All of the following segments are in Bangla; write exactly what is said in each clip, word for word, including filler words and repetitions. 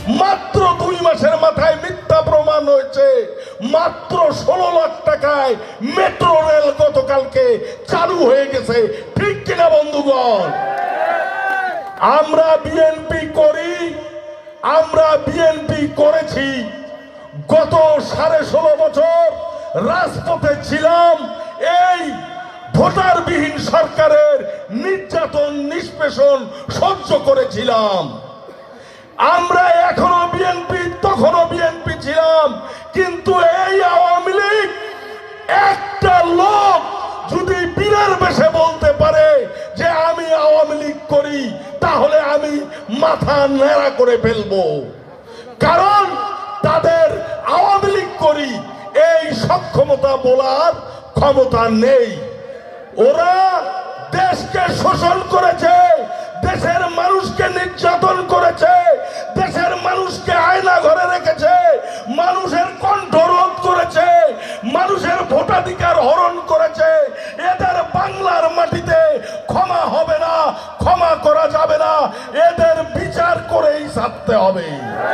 মাত্র দুই মাসের মাথায় মিথ্যা প্রমাণ হয়েছে। মাত্র ষোলো লাখ টাকায় মেট্রো রেল গতকালকে চালু হয়ে গেছে, ঠিক কিনা বন্ধুগণ? আমরা বিএনপি করি, আমরা বিএনপি করেছি। গত সাড়ে ষোলো বছর রাজপথে ছিলাম এই ভোটারবিহীন সরকারের নির্যাতন নিষ্পেষণ সহ্য করেছিলাম। আমরা এখনো বিএনপি, তখনও বিএনপি ছিলাম। কিন্তু এই আওয়ামী লীগ, একটা লোক যদি বীরের বেশে বলতে পারে যে আমি আওয়ামী লীগ করি, তাহলে আমি মাথা ন্যাড়া করে ফেলবো। কারণ তাদের আওয়ামী লীগ করি এই সক্ষমতা বলার ক্ষমতা নেই। ওরা দেশকে শোষণ করেছে, দেশের মানুষকে নির্যাতন করেছে, দেশের মানুষকে আয়না ঘরে রেখেছে, মানুষের কণ্ঠ রোধ করেছে, মানুষের ভোটাধিকার হরণ করেছে। এদের বাংলার মাটিতে ক্ষমা হবে না, ক্ষমা করা যাবে না। এদের বিচার করেই ছাড়তে হবে।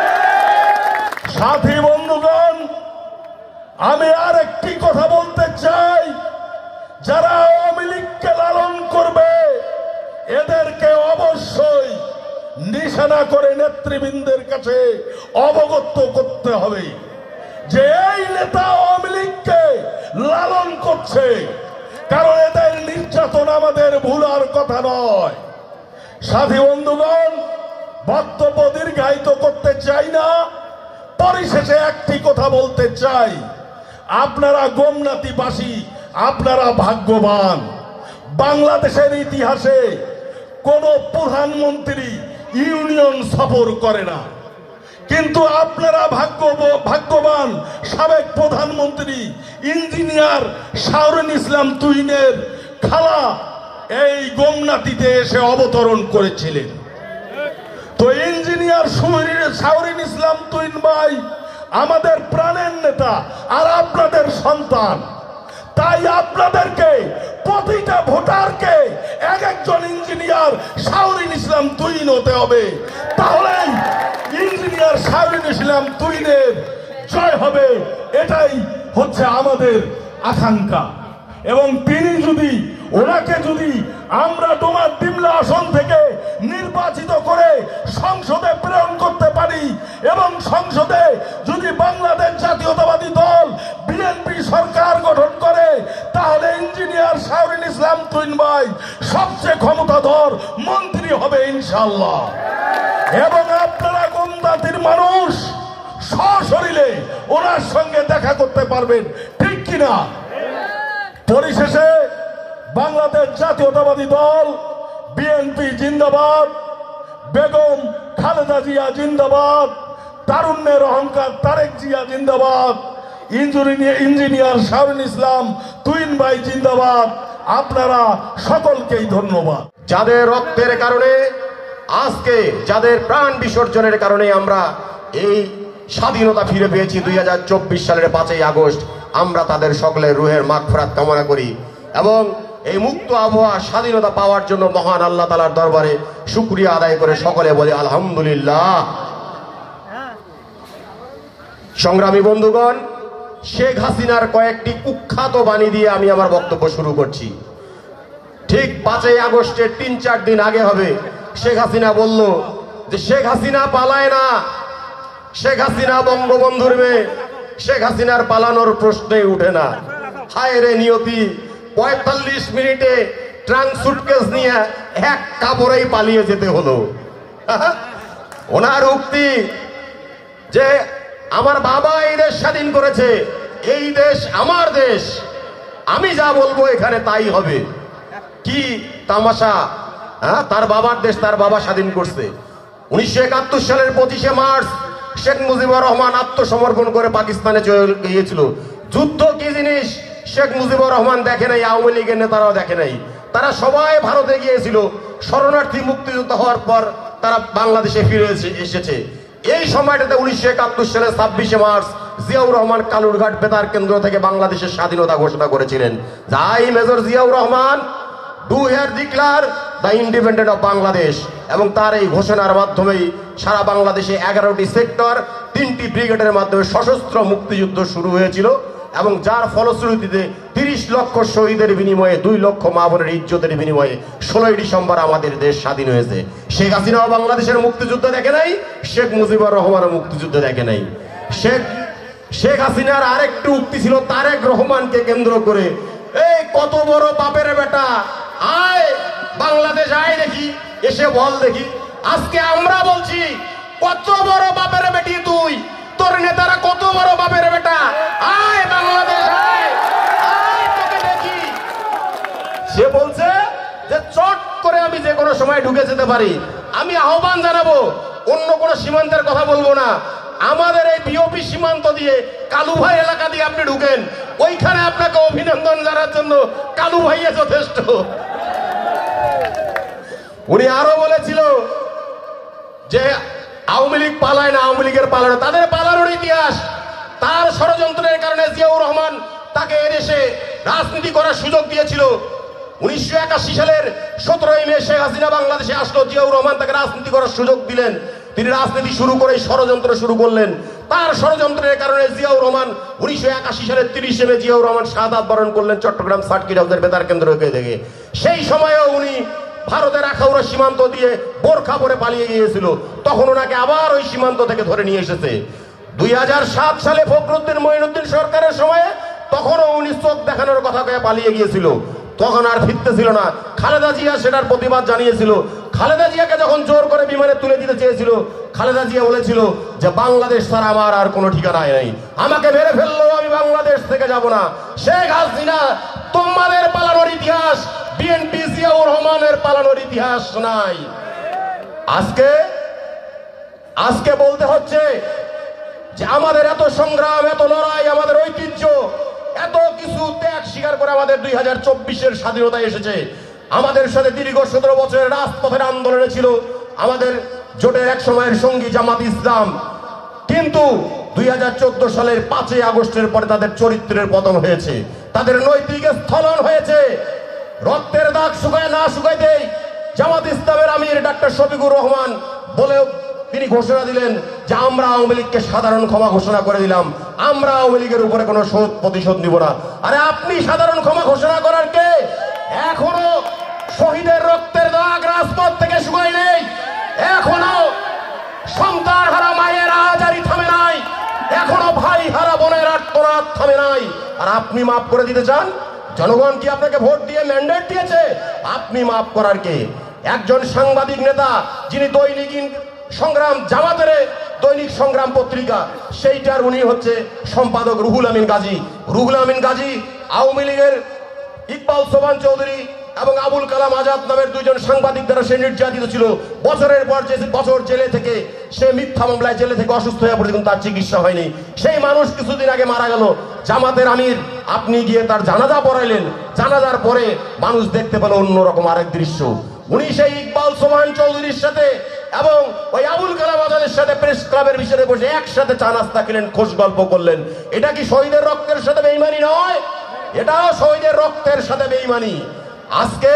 সাথী বন্ধুগণ, আমি আর একটি কথা বলতে চাই, যারা আওয়ামী লীগকে লালন করবে এদেরকে অবশ্যই নিশানা করে নেতৃবৃন্দের কাছে অবগত করতে হবে যে এই নেতা আওয়ামী লীগকে লালন করছে। কারণ এদের নির্যাতন আমাদের ভুলার কথা নয়। সাথী বন্ধুগণ, বক্তব্য দীর্ঘায়িত করতে চাই না, পরিশেষে একটি কথা বলতে চাই। আপনারা গোমনাতিবাসী, আপনারা ভাগ্যবান। বাংলাদেশের ইতিহাসে কোন প্রধানমন্ত্রী ইউনিয়ন সফর করে না, কিন্তু আপনারা ভাগ্য ভাগ্যবান সাবেক প্রধানমন্ত্রী ইঞ্জিনিয়ার শাহরিন ইসলাম তুহিনের খালা এই গোমনাতিতে এসে অবতরণ করেছিলেন। তো ইঞ্জিনিয়ার শাহরিন ইসলাম তুহিন ভাই আমাদের প্রাণের নেতা আর আপনাদের সন্তান। তাই আপনাদেরকে প্রতিটা ভোটারকে এক একজন ইঞ্জিনিয়ার শাহরিন ইসলাম তুহিন হতে হবে। তাহলে ইঞ্জিনিয়ার শাহরিন ইসলাম তুহিনের জয় হবে, এটাই হচ্ছে আমাদের আকাঙ্ক্ষা। এবং তিনি যদি, ওনাকে যদি আমরা ডোমার ডিমলা আসন থেকে নির্বাচিত করে সংসদে প্রেরণ করতে পারি এবং সংসদে যদি বাংলাদেশ জাতীয়তাবাদী দল বিএনপি সরকার গঠন করে, তাহলে ইঞ্জিনিয়ার শাহরিন ইসলাম তুহিন ভাই সবচেয়ে ক্ষমতাধর মন্ত্রী হবে ইনশাআল্লাহ। এবং আপনারা গোমনাতির মানুষ সশরীরে ওনার সঙ্গে দেখা করতে পারবেন, ঠিক কিনা? পরিশেষে বাংলাদেশ জাতীয়তাবাদী দল বিএনপি জিন্দাবাদ, বেগম খালেদা জিয়া জিন্দাবাদ, তারুণ্যের অহংকার তারেক জিয়া জিন্দাবাদ, ইঞ্জিনিয়ার শাহরিন ইসলাম তুহিন ভাই জিন্দাবাদ। আপনারা সকলকেই ধন্যবাদ। যাদের রক্তের কারণে আজকে, যাদের প্রাণ বিসর্জনের কারণে আমরা এই স্বাধীনতা ফিরে পেয়েছি দুই হাজার চব্বিশ সালের পাঁচই আগস্ট, আমরা তাদের সকলের রুহের মাগফিরাত কামনা করি এবং এই মুক্ত আবহাওয়া স্বাধীনতা পাওয়ার জন্য মহান আল্লাহ তাআলার দরবারে শুকরিয়া আদায় করে সকলে বলি আলহামদুলিল্লাহ। সংগ্রামী বন্ধুগণ, শেখ হাসিনার কয়েকটি কুখ্যাত বাণী দিয়ে আমি আমার বক্তব্য শুরু করছি। ঠিক পাঁচই আগস্টের তিন চার দিন আগে হবে, শেখ হাসিনা বলল যে শেখ হাসিনা পালায় না, শেখ হাসিনা বঙ্গবন্ধুর মেয়ে, শেখ হাসিনার পালানোর প্রশ্নই উঠে না। হায় রে নিয়তি, পঁয়তাল্লিশ মিনিটে ট্রাঙ্ক সুটকেস নিয়ে এক কাপড়েই পালিয়ে যেতে হলো। ওনার উক্তি যে আমার বাবা এই দেশ স্বাধীন করেছে, এই দেশ আমার দেশ, আমি যা বলবো এখানে তাই হবে। কি তামাশা! হ্যাঁ, তার বাবার দেশ তার বাবা স্বাধীন করছে। উনিশশো একাত্তর সালের পঁচিশে মার্চ শেখ মুজিবুর রহমান আত্মসমর্পণ করে পাকিস্তানে চলে গিয়েছিল। যুদ্ধ কি জিনিস শেখ মুজিবুর রহমান দেখে নাই, আওয়ামী লীগের নেতারাও দেখে নাই। তারা সবাই ভারতে গিয়েছিল। শরণার্থী মুক্তিযুদ্ধ হওয়ার পর তারা বাংলাদেশে ফিরে এসেছে। এই সময়টাতে উনিশশো একাত্তর সালের ছাব্বিশে মার্চ জিয়াউর রহমান কালুরঘাট বেতার কেন্দ্র থেকে বাংলাদেশের স্বাধীনতা ঘোষণা করেছিলেন। যাই major Ziaur Rahman to here declare the independent of Bangladesh, এবং তার এই ঘোষণার মাধ্যমেই সারা বাংলাদেশে এগারোটি সেক্টর, তিনটি ব্রিগেডের মাধ্যমে সশস্ত্র মুক্তিযুদ্ধ শুরু হয়েছিল, এবং যার ফলশ্রুতিতে তিরিশ লক্ষ শহীদের বিনিময়ে দুই লক্ষ মা বোনের ইজ্জতের বিনিময়ে ষোলোই ডিসেম্বর আমাদের দেশ স্বাধীন হয়েছে। শেখ হাসিনাও বাংলাদেশের মুক্তিযুদ্ধ দেখে নাই, শেখ মুজিবুর রহমানও মুক্তিযুদ্ধ দেখে নাই। শেখ শেখ হাসিনার আরেকটু উক্তি ছিল তারেক রহমানকে কেন্দ্র করে, এই কত বড় বাপের বেটা, আয় বাংলাদেশ আয় দেখি, এসে বল দেখি। আজকে আমরা বলছি কত বড় বাপের বেটি তুই, তোর নেতারা কত বড় বাপের বেটা, আয় বাংলাদেশ আয়, আয় তোকে দেখি। সে বলছে যে চট করে আমি যে কোনো সময় ঢুকে যেতে পারি। আমি আহ্বান জানাবো, অন্য কোনো সীমান্তের কথা বলবো না, আমাদের এই বিওপি সীমান্ত দিয়ে কালু ভাই এলাকা দিয়ে আপনি ঢুকেন, ওইখানে আপনাকে অভিনন্দন জানার জন্য কালু ভাইয়া যথেষ্ট। উনি আরো বলেছিল যে আওয়ামী লীগ পালায় না, আওয়ামী লীগের পালানো, তাদের পালানোর ইতিহাস। তার ষড়যন্ত্রের কারণে জিয়াউর রহমান তাকে এদেশে রাজনীতি করার সুযোগ দিয়েছিল। উনিশশো একাশি সালের সতেরোই মে শেখ হাসিনা বাংলাদেশে আসলো, জিয়াউর রহমান তাকে রাজনীতি করার সুযোগ দিলেন, তিনি রাজনীতি শুরু করে ষড়যন্ত্র শুরু করলেন। তার ষড়যন্ত্রের কারণে জিয়াউর রহমান উনিশশো একাশি সালের তিরিশে মে জিয়াউর রহমান শাহাদাত বরণ করলেন চট্টগ্রাম সার্কিট হাউসের বেতার কেন্দ্র থেকে। সেই সময়েও উনি ভারতের আখাউড়া সীমান্ত দিয়ে বোরখা পরে পালিয়ে গিয়েছিল, তখন ওনাকে আবার ওই সীমান্ত থেকে ধরে নিয়ে এসেছে। দুই হাজার সাত সালে ফখরুদ্দিন মঈনুদ্দিন সরকারের সময়ে তখনও উনি চোখ দেখানোর কথা কয়ে পালিয়ে গিয়েছিল, তখন আর ফিরতে ছিল না। খালেদা জিয়া সেটার প্রতিবাদ জানিয়েছিল। খালেদা জিয়াকে যখন জোর করে বিমানে তুলে দিতে চেয়েছিল, খালেদা জিয়া বলেছিল যে বাংলাদেশ ছাড়া আমার আর কোনো ঠিকানাই নাই, আমাকে মেরে ফেললেও আমি বাংলাদেশ থেকে যাব না। শেখ হাসিনা তোমাদের পালানোর ইতিহাস, বিএনপি জিয়াউর রহমানের পালানোর ইতিহাস নাই। আজকে আজকে বলতে হচ্ছে যে আমাদের এত সংগ্রাম, এত লড়াই, আমাদের ঐতিহ্য, এত কিছু ত্যাগ স্বীকার করে আমাদের দুই হাজার চব্বিশের স্বাধীনতা এসেছে। আমাদের সাথে দীর্ঘ সতেরো বছরের রাজপথের আন্দোলনে ছিল আমাদের জোটের এক সময়ের সঙ্গী জামাত ইসলাম, কিন্তু দুই হাজার চোদ্দ সালের পাঁচই আগস্টের পরে তাদের চরিত্রের পতন হয়েছে, তাদের নৈতিক স্থলন হয়েছে। রক্তের দাগ শুকায় না শুকাইতেই জামাত ইসলামের আমির ডাক্তার শফিকুর রহমান বলেও তিনি ঘোষণা দিলেন যে আমরা আওয়ামী লীগকে সাধারণ ক্ষমা ঘোষণা করে দিলাম, আমরা আওয়ামী লীগের উপরে কোনো শোধ প্রতিশোধ নিব না। আরে আপনি সাধারণ ক্ষমা ঘোষণা করার কে? এখনো শহীদের রক্তের দাগ রাজপথ থেকে শুকায় নেই, এখনো সন্তান হারা মায়ের আহাজারি থামে নাই, এখনো ভাই হারা বোনের আত্মনাদ থামে নাই। আর আপনি মাফ করে দিতে চান? জনগণ কি আপনাকে ভোট দিয়ে ম্যান্ডেট দিয়েছে? আপনি মাফ করার কে? একজন সাংবাদিক নেতা যিনি দৈনিক সংগ্রাম, জামাতের দৈনিক সংগ্রাম পত্রিকা, সেইটার উনি হচ্ছে সম্পাদক রুহুল আমিন গাজী। রুহুল আমিন গাজী আওয়ামী লীগের ইকবাল সোবান চৌধুরী এবং আবুল কালাম আজাদ নামের দুইজন সাংবাদিক দ্বারা সে নির্যাতিত ছিল। বছরের পর যে বছর জেলে থেকে সে মিথ্যা মামলায় জেলে থেকে অসুস্থ হয়ে পড়ে, কিন্তু তার চিকিৎসা হয়নি। সেই মানুষ কিছুদিন আগে মারা গেল। জামাতের আমির আপনি গিয়ে তার জানাজা পড়াইলেন, জানাজার পরে মানুষ দেখতে পেল অন্যরকম আরেক দৃশ্য। উনি সেই ইকবাল সোবান চৌধুরীর সাথে এবং ওই আবুল কালাম আজাদের সাথে প্রেস ক্লাবের বিষয়ে বসে একসাথে চা নাস্তা খেলেন, খোঁজ গল্প করলেন। এটা কি শহীদের রক্তের সাথে বেঈমানি নয়? এটাও শহীদের রক্তের সাথে বেঈমানি। আজকে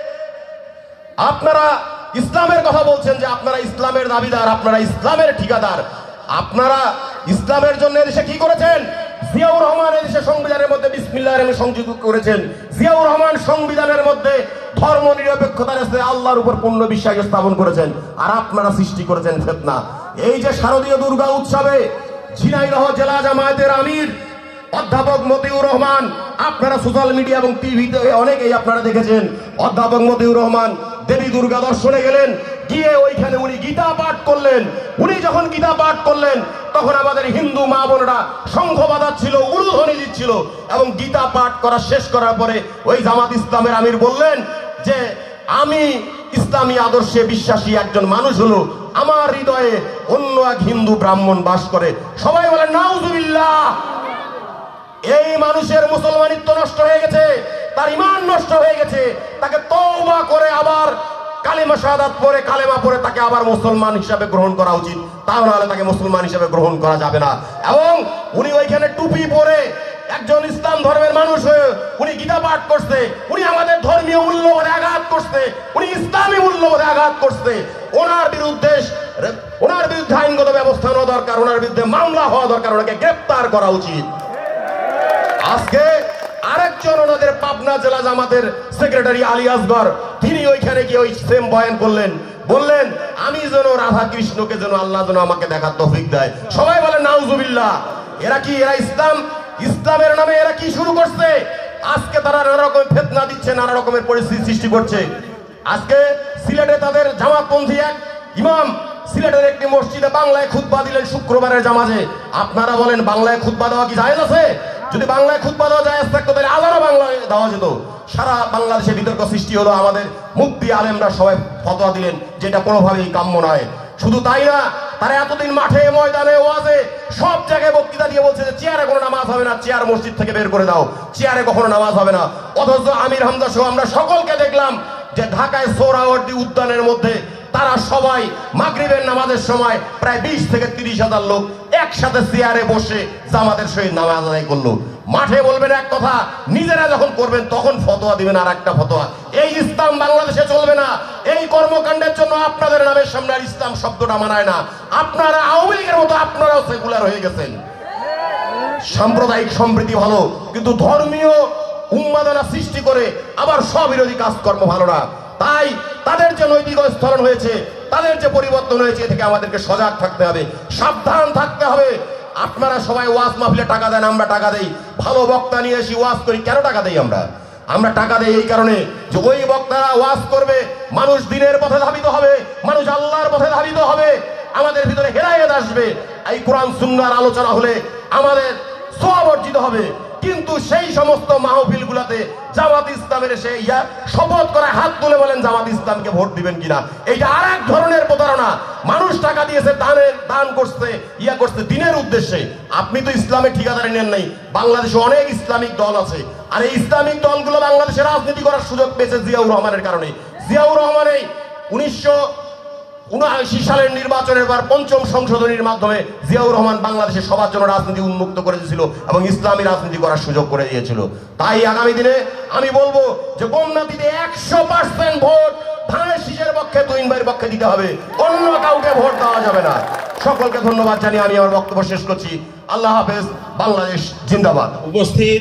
আপনারা ইসলামের কথা বলছেন যে আপনারা ইসলামের দাবিদার, আপনারা ইসলামের ঠিকাদার। আপনারা ইসলামের জন্য এদেশে কি করেছেন? জিয়াউর রহমান এদেশে সংবিধানের মধ্যে বিসমিল্লাহির রহমানির রহিম সংযুক্ত করেছেন। জিয়াউর রহমান সংবিধানের মধ্যে ধর্ম নিরপেক্ষতার সাথে আল্লাহর উপর পূর্ণ বিশ্বাস স্থাপন করেছেন। আর আপনারা সৃষ্টি করেছেন ফিতনা। এই যে শারদীয় দুর্গা উৎসবে ঝিনাইদহ জেলা জামায়াতের আমির অধ্যাপক মতিউর রহমান, আপনারা সোশ্যাল মিডিয়া এবং টিভিতে অনেকেই আপনারা দেখেছেন, অধ্যাপক মতিউর রহমান দেবী দুর্গা দর্শনে গেলেন, গিয়ে ওইখানে উনি গীতা পাঠ করলেন। উনি যখন গীতা পাঠ করলেন তখন আমাদের হিন্দু মা বোনেরা শঙ্খ বাজাচ্ছিল, উলুধ্বনি দিচ্ছিল, এবং গীতা পাঠ করা শেষ করার পরে ওই জামাত ইসলামের আমির বললেন যে আমি ইসলামী আদর্শে বিশ্বাসী একজন মানুষ হলো, আমার হৃদয়ে অন্য এক হিন্দু ব্রাহ্মণ বাস করে। সবাই বলেন নাউজুবিল্লাহ। এই মানুষের মুসলমানিত্ব নষ্ট হয়ে গেছে, তার ঈমান নষ্ট হয়ে গেছে, তাকে তওবা করে আবার কালিমা শাহাদাত পড়ে কালেমা পড়ে তাকে আবার মুসলমান হিসাবে গ্রহণ করা উচিত, তা নাহলে তাকে মুসলমান হিসাবে গ্রহণ করা যাবে না। এবং উনি ওইখানে টুপি পরে একজন ইসলাম ধর্মের মানুষ হয়ে উনি গীতা পাঠ করছে, উনি আমাদের ধর্মীয় মূল্যবোধে আঘাত করছে, উনি ইসলামী মূল্যবোধে আঘাত করছে, ওনার বিরুদ্ধে ওনার বিরুদ্ধে আইনগত ব্যবস্থা নেওয়া দরকার, ওনার বিরুদ্ধে মামলা হওয়া দরকার, ওনাকে গ্রেফতার করা উচিত। আজকে আরেকজন ওনাদের পাবনা জেলা জামাতের সেক্রেটারি আলী আসগর, তিনি ওইখানে গিয়ে ওই সেম বয়ান করলেন, বললেন আমি যেন রাধা কৃষ্ণকে যেন আল্লাহ যেন আমাকে দেখার তৌফিক দেয়। সবাই বলে নাউজুবিল্লাহ। এরা কি এরা ইসলাম ইসলামের নামে এরা কি শুরু করছে? আজকে তারা নানা রকমের ফিতনা দিচ্ছে, নানা রকমের পরিস্থিতি সৃষ্টি করছে। আজকে সিলেটে তাদের জামাতপন্থী এক ইমাম সিলেটের একটি মসজিদে বাংলায় খুতবা দিলেন শুক্রবারের জামাজে। আপনারা বলেন বাংলায় খুতবা দেওয়া কি জায়েজ আছে? যদি বাংলায় খুতবা দেওয়া জায়েজ থাকতো তাহলে আলাদা বাংলায় দেওয়া যেত। সারা বাংলাদেশে বিতর্ক সৃষ্টি হলো, আমাদের মুফতি আলেমরা সবাই ফতোয়া দিলেন যেটা কোনোভাবেই কাম্য নয়। শুধু তাই না, তারা এতদিন মাঠে ময়দানে ওয়াজে সব জায়গায় বক্তৃতা দিয়ে বলছে যে চেয়ারে কোনো নামাজ হবে না, চেয়ার মসজিদ থেকে বের করে দাও, চেয়ারে কখনো নামাজ হবে না। অথচ আমির হামজা সহ আমরা সকলকে দেখলাম যে ঢাকায় সোহরাওয়ার্দী উদ্যানের মধ্যে তারা সবাই মাগরিবের নামাজের সময় প্রায় বিশ থেকে তিরিশ হাজার লোক একসাথে চেয়ারে বসে জামাতের সহিত নামাজ আদায় করলো। মাঠে বলবেন এক কথা, নিজেরা যখন করবেন তখন ফতোয়া দিবেন আর একটা ফতোয়া। এই ইসলাম বাংলাদেশে চলবে না। এই কর্মকাণ্ডের জন্য আপনাদের নামের সামনে আর ইসলাম শব্দটা মানায় না। আপনারা আওয়ামী লীগের মতো আপনারাও সেকুলার হয়ে গেছেন। সাম্প্রদায়িক সম্প্রীতি ভালো, কিন্তু ধর্মীয় উন্মাদনা সৃষ্টি করে আবার স্ববিরোধী কাজকর্ম ভালো না। তাই তাদের যে নৈতিক স্থলন হয়েছে, তাদের যে পরিবর্তন হয়েছে, এ থেকে আমাদেরকে সজাগ থাকতে হবে, সাবধান থাকতে হবে। আপনারা সবাই ওয়াজ মাহফিলে টাকা দেন, আমরা টাকা দেই, ভালো বক্তা নিয়ে এসে ওয়াজ করি। কেন টাকা দেই আমরা? আমরা টাকা দেই এই কারণে যে ওই বক্তারা ওয়াজ করবে, মানুষ দিনের পথে ধাবিত হবে, মানুষ আল্লাহর পথে ধাবিত হবে, আমাদের ভিতরে হেদায়েত আসবে। এই কোরআন সুন্নাহর আলোচনা হলে আমাদের সওয়াব অর্জিত হবে। কিন্তু সেই সমস্ত মাহফিল গুলাতে জামাত ইসলামের এসে ইয়া শপথ করে হাত তুলে বলেন জামাত ইসলামকে ভোট দিবেন কিনা, এইটা আর এক ধরনের প্রতারণা। মানুষ টাকা দিয়েছে, দানের দান করছে, ইয়া করছে দিনের উদ্দেশ্যে। আপনি তো ইসলামের ঠিকাদারি নেন নাই। বাংলাদেশে অনেক ইসলামিক দল আছে, আর এই ইসলামিক দলগুলো বাংলাদেশে রাজনীতি করার সুযোগ পেয়েছে জিয়াউর রহমানের কারণে। জিয়াউর রহমান এই উনিশশো উনআশি সালের নির্বাচনের পর পঞ্চম সংশোধনীর মাধ্যমে জিয়াউর রহমান বাংলাদেশের সবার জন্য রাজনীতি উন্মুক্ত করে দিয়েছিল এবং ইসলামী রাজনীতি করার সুযোগ করে দিয়েছিল। তাই আগামী দিনে আমি বলবো যে গোমনাতিতে একশো পার্সেন্ট ভোট ধানের শীষের পক্ষে, তুহিন ভাইয়ের পক্ষে দিতে হবে, অন্য কাউকে ভোট দেওয়া যাবে না। সকলকে ধন্যবাদ জানিয়ে আমি আমার বক্তব্য শেষ করছি। আল্লাহ হাফেজ। বাংলাদেশ জিন্দাবাদ। উপস্থিত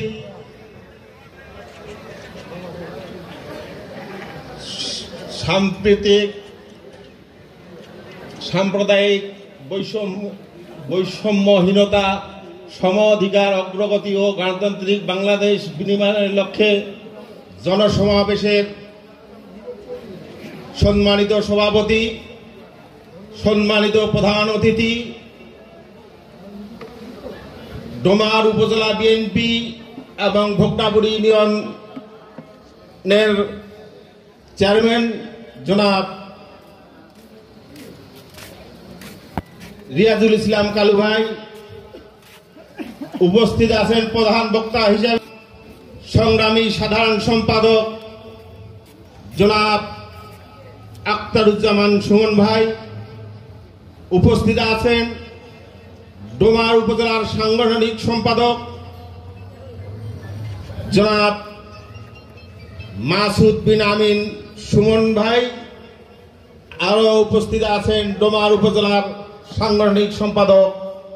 সাম্প্রতিক সাম্প্রদায়িক বৈষম্য বৈষম্যহীনতা, সম অধিকার, অগ্রগতি ও গণতান্ত্রিক বাংলাদেশ বিনির্মাণের লক্ষ্যে জনসমাবেশের সম্মানিত সভাপতি, সম্মানিত প্রধান অতিথি, ডোমার উপজেলা বিএনপি এবং ভোক্তাপুর ইউনিয়নের চেয়ারম্যান জনাব রিয়াজুল ইসলাম কালু ভাই, উপস্থিত আছেন প্রধান বক্তা হিসেবে সংগ্রামী সাধারণ সম্পাদক জনাব আখতারুজ্জামান সুমন ভাই, উপস্থিত আছেন ডোমার উপজেলার সাংগঠনিক সম্পাদক জনাব মাসুদ বিন আমিন সুমন ভাই, আরো উপস্থিত আছেন ডোমার উপজেলার সাংগঠনিক সম্পাদক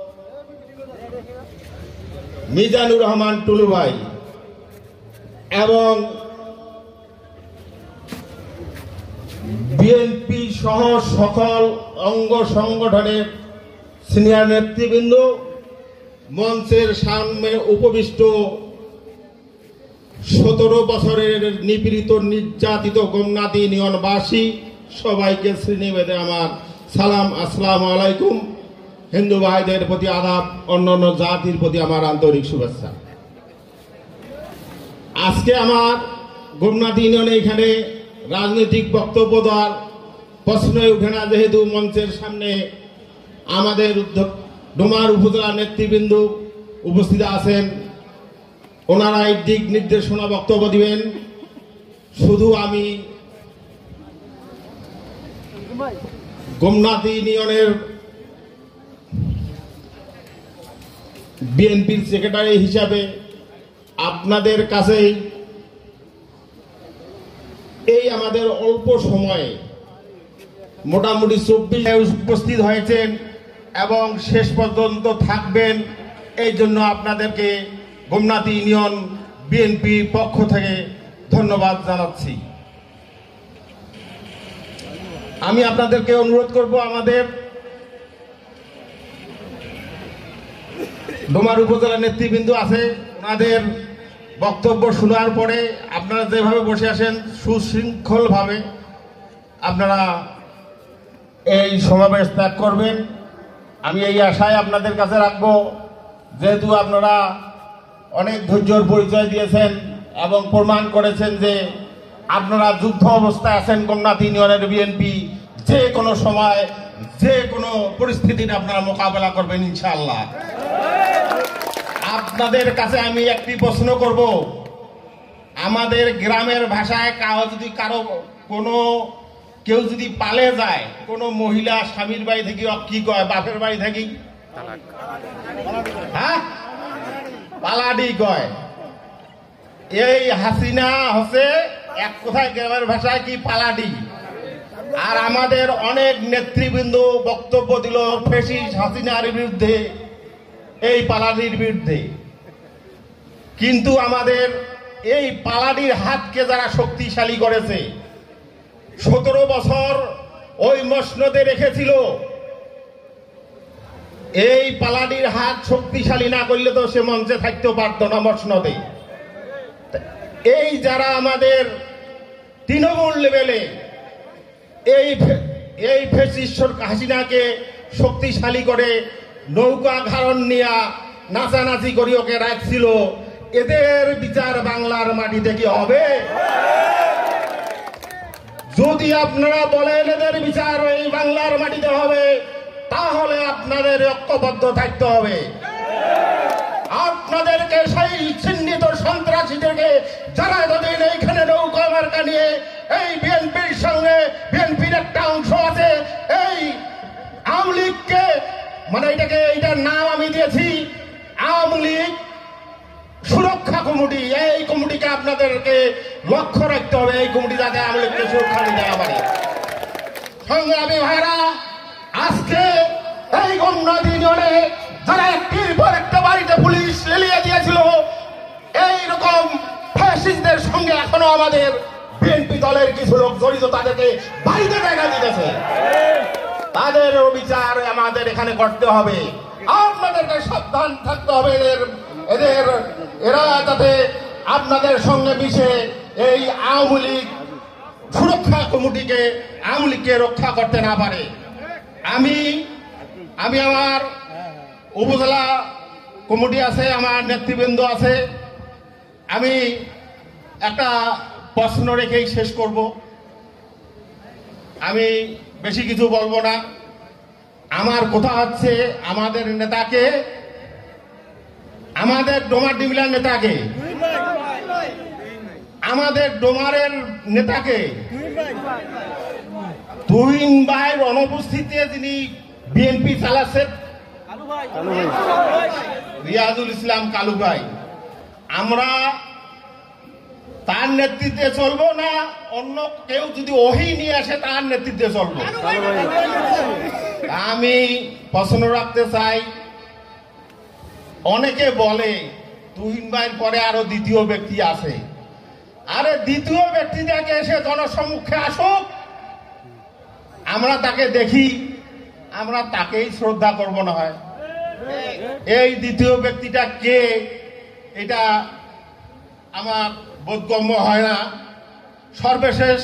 মিজানুর রহমান টুলু ভাই এবং বিএনপি সহ সকল অঙ্গ সংগঠনের সিনিয়র নেতৃবৃন্দ, মঞ্চের সামনে উপবিষ্ট সতেরো বছরের নিপীড়িত নির্যাতিত গোমনাথ ইউনিয়নবাসী সবাইকে শ্রেণীভেদে আমার সালাম, আসসালামু আলাইকুম। হিন্দু ভাইদের প্রতি আদাব, অন্যান্য জাতির প্রতি আমার আন্তরিক শুভেচ্ছা। আজকে আমার গোমনাথ ইউনিয়নে এখানে রাজনৈতিক বক্তব্য দেওয়ার প্রশ্নই উঠে না, যেহেতু মঞ্চের সামনে আমাদের ডোমার উপজেলা নেতৃবৃন্দ উপস্থিত আছেন, ওনারা এই দিক নির্দেশনা বক্তব্য দিবেন। শুধু আমি গোমনাথ ইউনিয়নের বিএনপির সেক্রেটারি হিসাবে আপনাদের কাছেই এই আমাদের অল্প সময়ে মোটামুটি চব্বিশ উপস্থিত হয়েছেন এবং শেষ পর্যন্ত থাকবেন, এই জন্য আপনাদেরকে গোমনাথ ইউনিয়ন বিএনপি পক্ষ থেকে ধন্যবাদ জানাচ্ছি। আমি আপনাদেরকে অনুরোধ করব, আমাদের ডোমার উপজেলা নেতৃবৃন্দ আছে, ওনাদের বক্তব্য শোনার পরে আপনারা যেভাবে বসে আছেন সুশৃঙ্খলভাবে আপনারা এই সমাবেশ ত্যাগ করবেন। আমি এই আশায় আপনাদের কাছে রাখবো, যেহেতু আপনারা অনেক ধৈর্যের পরিচয় দিয়েছেন এবং প্রমাণ করেছেন যে আপনারা যুদ্ধ অবস্থায় আছেন গোমনাথ ইউনিয়নের বিএনপি, যে কোনো সময় যে কোনো পরিস্থিতির আপনারা মোকাবেলা করবেন ইনশাআল্লাহ। আপনাদের কাছে আমি একটি প্রশ্ন করব, আমাদের গ্রামের ভাষায় কারো যদি কারো কোনো কেউ যদি পালে যায়, কোনো মহিলা স্বামীর বাড়ি থেকে কি কয়, বাপের বাড়ি থেকে হ্যাঁ পালাডি কয়। এই হাসিনা হচ্ছে এক কথায় গ্রামের ভাষায় কি পালাডি। আর আমাদের অনেক নেতৃবৃন্দ বক্তব্য দিল ফ্যাসিস্ট হাসিনার বিরুদ্ধে, এই পালাডির বিরুদ্ধে। কিন্তু আমাদের এই পালাডির হাতকে যারা শক্তিশালী করেছে, সতেরো বছর ওই মসনদে রেখেছিল, এই পালাডির হাত শক্তিশালী না করলে তো সে মঞ্চে থাকতে পারত না মসনদে। এই যারা আমাদের তৃণমূল লেভেলে এই এই ফ্যাসিস্ট হাসিনাকে শক্তিশালী করে নৌকা ঘারণ নিয়া নাচানাচি করি ওকে রাখছিল, এদের বিচার বাংলার মাটিতে কি হবে? যদি আপনারা বলেন এদের বিচার এই বাংলার মাটিতে হবে, তাহলে আপনাদের ঐক্যবদ্ধ থাকতে হবে। আপনাদেরকে সেই চিহ্নিত সন্ত্রাসীদেরকে যারা এতদিন এইখানে নৌকা মার্কা নিয়ে এই বিএনপির সঙ্গে, বিএনপির একটা অংশ আছে এই আওয়ামী লীগকে, মানে এটাকে এইটার নাম আমি দিয়েছি আওয়ামী লীগ সুরক্ষা কমিটি, এই কমিটিকে আপনাদেরকে লক্ষ্য রাখতে হবে, এই কমিটি যাতে আওয়ামী লীগকে সুরক্ষা দিতে পারে। সংগ্রামী ভাইরা, আজকে এই গোমনাথ ইউনিয়নে যারা একটির পর একটা বাড়িতে পুলিশ লেলিয়ে দিয়েছিল, এইরকম ফ্যাসিস্টদের সঙ্গে এখনো আমাদের বিএনপি দলের কিছু লোক জড়িত, তাদেরকে বাড়িতে জায়গা দিতেছে। তাদের বিচার আমাদের এখানে করতে হবে। আপনাদেরকে সাবধান থাকতে হবে, এদের এদের এরা যাতে আপনাদের সঙ্গে মিশে এই আওয়ামী লীগ সুরক্ষা কমিটিকে, আওয়ামী লীগকে রক্ষা করতে না পারে। আমি আমি আমার উপজেলা কমিটি আছে, আমার নেতৃবৃন্দ আছে, আমি একটা প্রশ্ন রেখেই শেষ করব। আমি বেশি কিছু বলবো না। আমার কথা হচ্ছে, আমাদের নেতাকে, আমাদের ডোমার ডিমিলার নেতাকে, আমাদের ডোমারের নেতাকে তুহিন ভাইয়ের অনুপস্থিতিতে যিনি বিএনপি চালাচ্ছেন, রিয়াজুল ইসলাম কালু ভাই, আমরা তার নেতৃত্বে চলবো না অন্য কেউ যদি ওহি নিয়ে আসে তার নেতৃত্বে চলবো? আমি প্রশ্ন রাখতে চাই, অনেকে বলে তুহিন ভাইয়ের পরে আরো দ্বিতীয় ব্যক্তি আছে। আরে দ্বিতীয় ব্যক্তিটাকে এসে জনসম্মুখে আসুক, আমরা তাকে দেখি, আমরা তাকেই শ্রদ্ধা করবো না হয়। এই দ্বিতীয় ব্যক্তিটা কে এটা আমার বোধগম্য হয় না। সর্বশেষ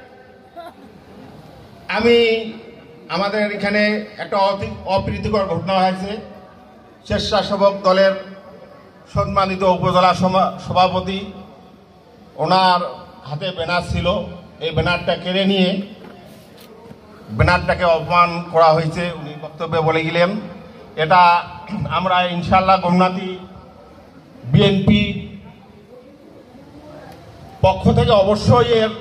আমি আমাদের এখানে একটা অপ্রীতিকর ঘটনা হয়েছে। স্বেচ্ছাসেবক দলের সম্মানিত উপজেলা সভাপতি, ওনার হাতে ব্যানার ছিল, এই ব্যানারটা কেড়ে নিয়ে ব্যানারটাকে অপমান করা হয়েছে। উনি বক্তব্যে বলে গেলেন, এটা আমরা ইনশাল্লাহ গোমনাথী বিএনপি পক্ষ থেকে অবশ্যই এর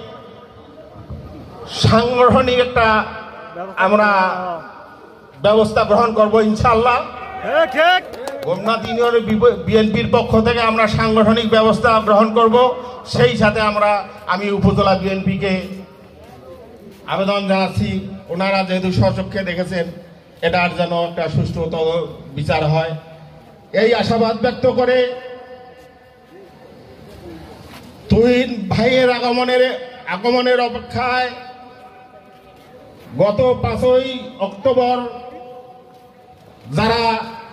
সাংগঠনিক একটা আমরা ব্যবস্থা গ্রহণ করব ইনশাল্লাহ। গোমনাথ ইউনিয়নের বিএনপির পক্ষ থেকে আমরা সাংগঠনিক ব্যবস্থা গ্রহণ করব। সেই সাথে আমরা আমি উপজেলা বিএনপিকে আবেদন জানাচ্ছি, ওনারা যেহেতু স্বচক্ষে দেখেছেন, এটার যেন একটা সুষ্ঠু বিচার হয়, এই আশাবাদ ব্যক্ত করে তুহিন ভাইয়ের আগমনের আগমনের অপেক্ষায় গত পাঁচই অক্টোবর যারা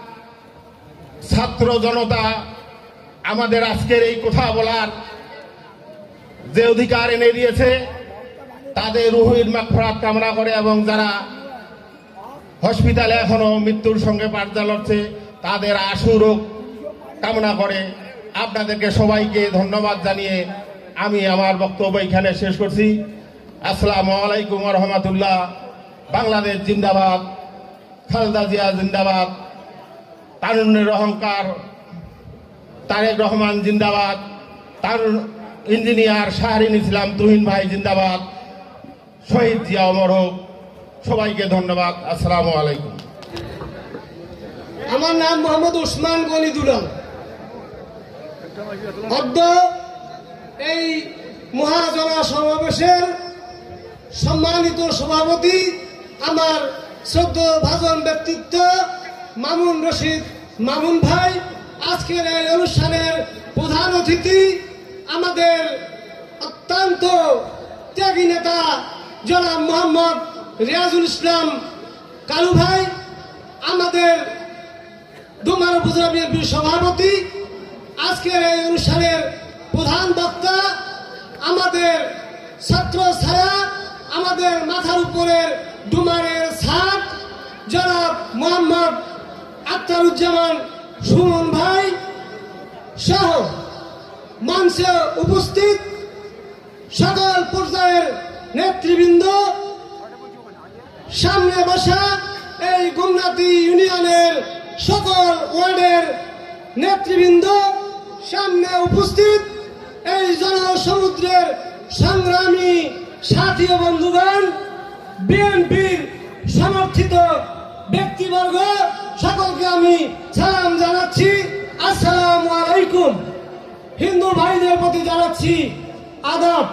ছাত্র জনতা আমাদের আজকের এই কথা বলার যে অধিকার এনে দিয়েছে, তাদের রুহের মাগফিরাত কামনা করে এবং যারা হসপিটালে এখনো মৃত্যুর সঙ্গে পাল্লা লড়ছে তাদের আশু রোগ কামনা করে আপনাদেরকে সবাইকে ধন্যবাদ জানিয়ে আমি আমার বক্তব্য এখানে শেষ করছি। আসসালামু আলাইকুম ওয়া রাহমাতুল্লাহ। বাংলাদেশ জিন্দাবাদ, খালেদা জিয়া জিন্দাবাদ, তারুণ্যের অহংকার তারেক রহমান জিন্দাবাদ, তারুণ ইঞ্জিনিয়ার শাহরিন ইসলাম তুহিন ভাই জিন্দাবাদ, শহীদ জিয়া অমর হোক। সবাইকে ধন্যবাদ। আসসালামু আলাইকুম। আমার নাম মোহাম্মদ উসমান গনিদুল্লাহ। অদ্য এই মহাজনা সমাবেশের সম্মানিত সভাপতি আমার শ্রদ্ধেয় ভাজন ব্যক্তিত্ব মামুন রশিদ মামুন ভাই, আজকের এই অনুষ্ঠানের প্রধান অতিথি আমাদের অত্যন্ত ত্যাগী নেতা জনাব মোহাম্মদ রিয়াজুল ইসলাম কালু ভাই, আমাদের ডোমার উপজেলা বিএনপির সভাপতি, আজকের এই অনুষ্ঠানের প্রধান বক্তা আমাদের ছাত্র ছায়া, আমাদের মাথার উপরের ডুমারের ছাদ জনাব মোহাম্মদ আখতারুজ্জামান সুমন ভাই সহ মঞ্চে উপস্থিত সকল পর্যায়ের নেতৃবৃন্দ, সামনে বসা এই গোমনাথী ইউনিয়নের সকল ওয়ার্ডের নেতৃবৃন্দ, সামনে উপস্থিত এই জনসমুদ্রের সংগ্রামী সাথী ও বন্ধুগণ, বিএনপির সমর্থিত ব্যক্তিবর্গ, সকলকে আমি সালাম জানাচ্ছি। আসসালামু আলাইকুম। হিন্দু ভাইদের প্রতি জানাচ্ছি আদাব।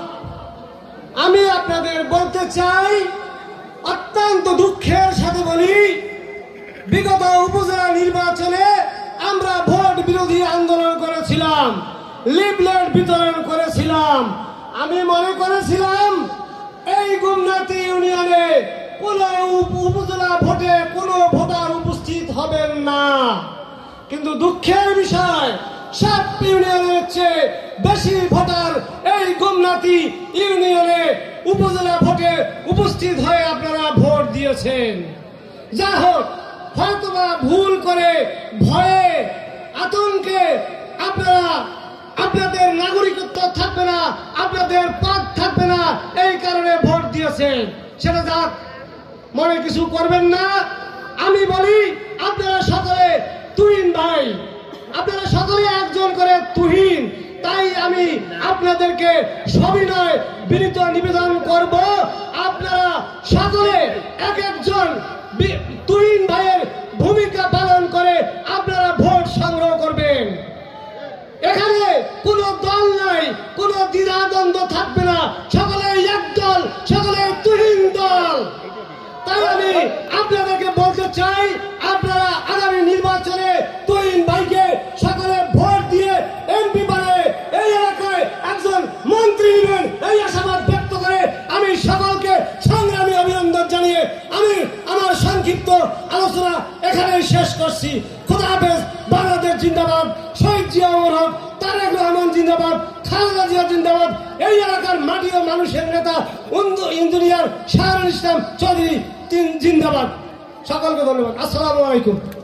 আমি আপনাদের বলতে চাই, অত্যন্ত দুঃখের সাথে বলি, বিগত উপজেলা নির্বাচনে আমরা ভোট বিরোধী আন্দোলন করেছিলাম, লিফলেট বিতরণ করেছিলাম। আমি মনে করেছিলাম এই গোমনাথী ইউনিয়নে কোন উপজেলা ভোটে কোনো ভোটার উপস্থিত হবেন না, কিন্তু দুঃখের বিষয় সব ইউনিয়নের চেয়ে বেশি ভোটার এই গোমনাথী ইউনিয়নে উপজেলা ভোটে উপস্থিত হয়ে আপনারা ভোট দিয়েছেন। যা হোক, হয়তোবা ভুল করে ভয়ে আতঙ্কে আপনারা আপনাদের নাগরিকত্ব থাকবে না, আপনাদের পদ থাকবে না, এই কারণে ভোট দিয়েছেন। সেটা যাক, মনে কিছু করবেন না। আমি বলি, আপনারা সকলে তুহিন ভাই, আপনারা সকলে একজন করে তুহিন, তাই আমি আপনাদেরকে সবিনয় বিনীত নিবেদন করব, আপনারা সকলে এক একজন তুহিন ভাইয়ের ভূমিকা পালন করে আপনারা ভোট সংগ্রহ করবেন। এখানে কোনো দল নাই, কোনো দ্বিধাদ্বন্দ্ব থাকবে না, সকলে এক দল, সকলে তুহিন দল। তাই আমি আপনাদেরকে বলতে চাই, আপনারা আগামী নির্বাচনে তুহিন ভাইকে সকলে ভোট দিয়ে এমপি বানায় এই এলাকায় একজন মন্ত্রী নেবেন, এই আশাবাদ ব্যক্ত করে আমি সকলকে সংগ্রামী অভিনন্দন জানিয়ে আমি আমার সংক্ষিপ্ত আলোচনা এখানে শেষ করছি। খোদা হাফেজ। বাংলাদেশ জিন্দাবাদ, শহীদ জিয়া অমর হোক, তারেক রহমান জিন্দাবাদ, খালেদা জিয়া জিন্দাবাদ, এই এলাকার মাটি ও মানুষের নেতা ইঞ্জিনিয়ার শাহরুল ইসলাম চৌধুরী জিন্দাবাদ। সকলকে ধন্যবাদ। আসসালামু আলাইকুম।